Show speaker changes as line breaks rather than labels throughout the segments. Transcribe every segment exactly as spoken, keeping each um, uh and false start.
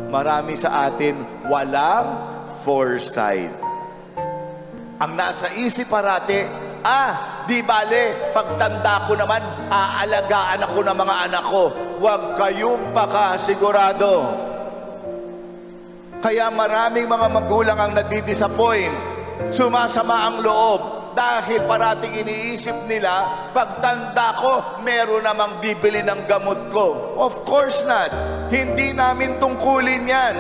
marami sa atin walang foresight. Ang nasa isip parati, ah, di bale, pagtanda ko naman, aalagaan ako ng mga anak ko. Huwag kayong pakasigurado. Kaya maraming mga magulang ang nadidisappoint, sumasama ang loob, dahil parating iniisip nila, pagtanda ko, meron namang bibili ng gamot ko. Of course not. Hindi namin tungkulin yan.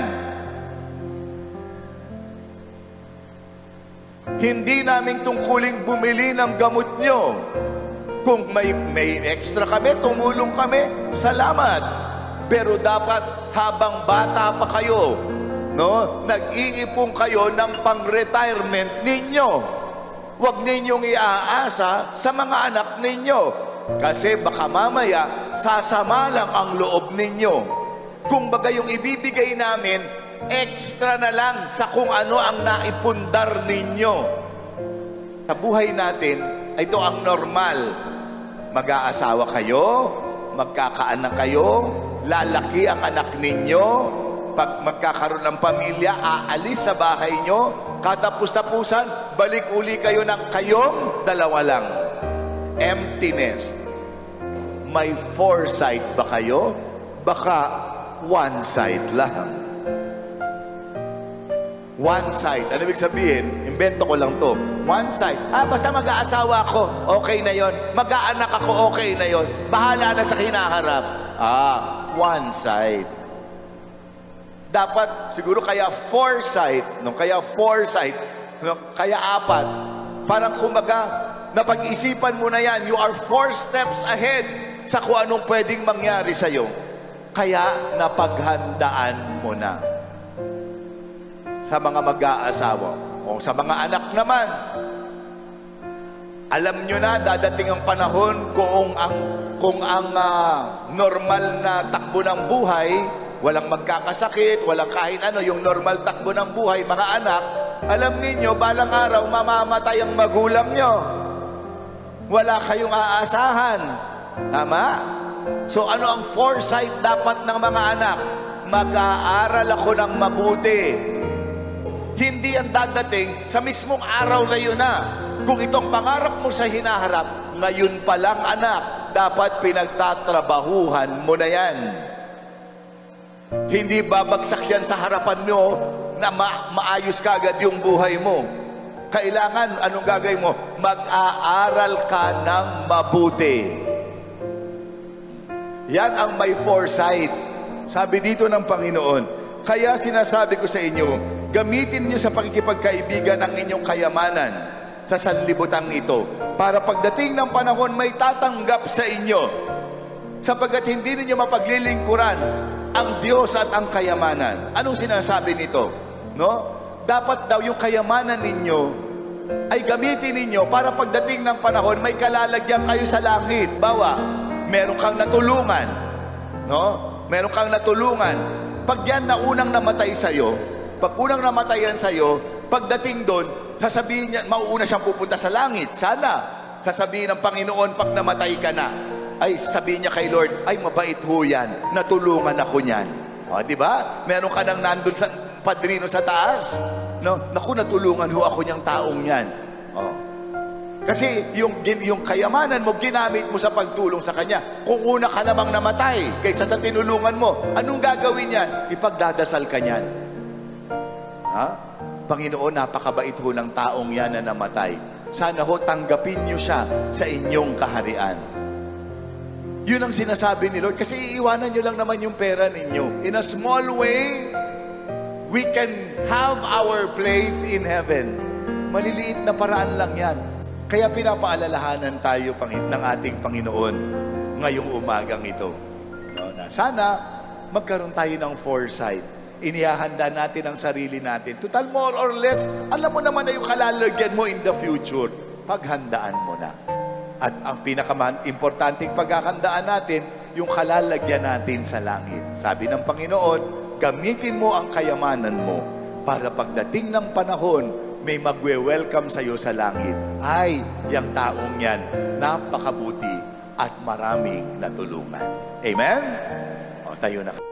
Hindi namin tungkuling bumili ng gamot nyo. Kung may, may extra kami, tumulong kami, salamat. Pero dapat habang bata pa kayo, no, nag-iipon kayo ng pang-retirement ninyo. Huwag ninyong iaasa sa mga anak ninyo. Kasi baka mamaya, sasama lang ang loob ninyo. Kung baga yung ibibigay namin, extra na lang sa kung ano ang naipundar ninyo. Sa buhay natin, ito ang normal. Mag-aasawa kayo, magkakaanak kayo, lalaki ang anak ninyo, pag magkakaroon ng pamilya, aalis sa bahay nyo, katapus-tapusan, balik uli kayo ng kayong dalawa lang. Empty nest. May foresight ba kayo? Baka one side lang. One side. Ano ibig sabihin? Invento ko lang to. One side. Ah, basta mag-aasawa ako, okay na yon. Mag-aanak ako, okay na yon. Bahala na sa hinaharap. Ah, one side. Dapat, siguro kaya foresight, no? Kaya foresight, no? Kaya apat. Parang kumbaga, napag-isipan mo na yan, you are four steps ahead sa kung anong pwedeng mangyari sa'yo. Kaya napaghandaan mo na. Sa mga mag-aasawa o sa mga anak naman, alam nyo na dadating ang panahon kung ang kung ang uh, normal na takbo ng buhay, walang magkakasakit, walang kahit ano, yung normal takbo ng buhay, mga anak, alam niyo balang araw mamamatay ang magulang nyo, wala kayong aasahan. Tama? So ano ang foresight dapat ng mga anak? Mag-aaral ako ng mabuti. Hindi ang dadating sa mismong araw na yun na. Kung itong pangarap mo sa hinaharap, ngayon pa lang anak, dapat pinagtatrabahuhan mo na yan. Hindi babagsak yan sa harapan nyo na ma maayos kagad yung buhay mo. Kailangan, anong gagawin mo? Mag-aaral ka ng mabuti. Yan ang may foresight. Sabi dito ng Panginoon, kaya sinasabi ko sa inyo, gamitin niyo sa pakikipagkaibigan ang inyong kayamanan sa sanlibutan ito para pagdating ng panahon may tatanggap sa inyo, sapagkat hindi niyo mapaglilingkuran ang Diyos at ang kayamanan. Anong sinasabi nito? No? Dapat daw yung kayamanan ninyo ay gamitin ninyo para pagdating ng panahon may kalalagyan kayo sa langit. Bawa, meron kang natulungan, no? Meron kang natulungan. Pag yan na unang namatay sa'yo, pag unang namatayan sa'yo, pagdating doon, sasabihin niya, mauuna siyang pupunta sa langit. Sana. Sasabihin ng Panginoon, pag namatay ka na, ay sabihin niya kay Lord, ay mabait ho yan, natulungan ako niyan. O, di ba? Meron ka nang nandun sa padrino sa taas. No? Naku, natulungan ho ako niyang taong yan. O. Kasi yung, yung kayamanan mo, ginamit mo sa pagtulong sa Kanya. Kung una ka namang namatay, kaysa sa tinulungan mo, anong gagawin yan? Ipagdadasal ka niyan. Ha? Panginoon, napakabait ho ng taong yan na namatay. Sana ho, tanggapin niyo siya sa inyong kaharian. Yun ang sinasabi ni Lord. Kasi iiwanan niyo lang naman yung pera ninyo. In a small way, we can have our place in heaven. Maliliit na paraan lang yan. Kaya pinapaalalahanan tayo ng ating Panginoon ngayong umagang ito. No, na sana magkaroon tayo ng foresight. Inihahanda natin ang sarili natin. Total, more or less, alam mo naman na yung kalalagyan mo in the future. Paghandaan mo na. At ang pinaka-importanting paghahandaan natin, yung kalalagyan natin sa langit. Sabi ng Panginoon, gamitin mo ang kayamanan mo para pagdating ng panahon, may magwe-welcome sa iyo sa langit. Ay, yung taong yan, napakabuti at maraming natulungan. Amen? O, tayo na.